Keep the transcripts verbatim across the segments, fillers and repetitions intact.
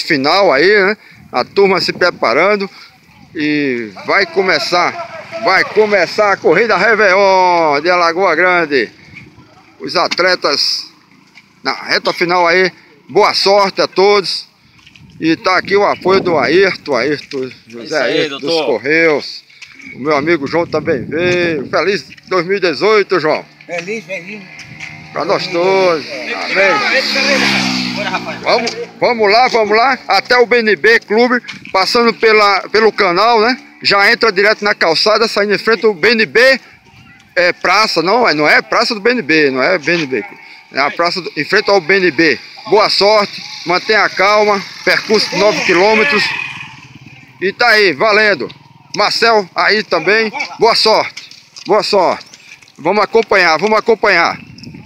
final aí, né? A turma se preparando e vai começar, vai começar a corrida Réveillon de Alagoa Grande. Os atletas na reta final aí, boa sorte a todos. E tá aqui o apoio do Ayrton, Ayrton, José aí, Ayrton dos doutor. Correios. O meu amigo João também veio. Feliz dois mil e dezoito, João. Feliz, feliz. Pra nós todos. Amém. Vamos, vamos lá, vamos lá. Até o B N B Clube, passando pela, pelo canal, né? Já entra direto na calçada, saindo em frente ao B N B é, Praça. Não, não é Praça do B N B, não é B N B. É a praça do, em frente ao B N B. Boa sorte, mantenha a calma. Percurso de nove quilômetros. E tá aí, valendo. Marcel aí também. Boa sorte. Boa sorte. Vamos acompanhar, vamos acompanhar.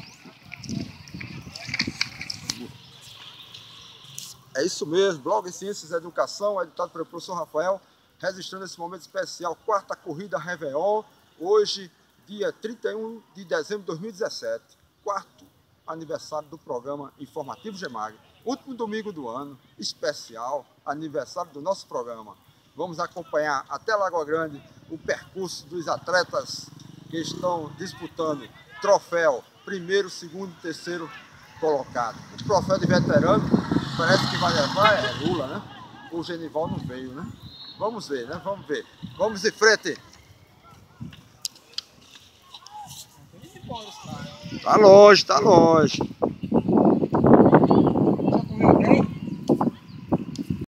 É isso mesmo, Blog Ciências e Educação, editado pelo professor Rafael, registrando esse momento especial, quarta corrida Réveillon, hoje, dia trinta e um de dezembro de dois mil e dezessete, quarto aniversário do programa Informativo GEMAG, último domingo do ano, especial, aniversário do nosso programa. Vamos acompanhar até Lagoa Grande o percurso dos atletas que estão disputando troféu primeiro, segundo e terceiro colocado. O troféu de veterano parece que vai levar é Lula, né? O Genival não veio, né? Vamos ver, né? Vamos ver. Vamos em frente. Tá longe, tá longe.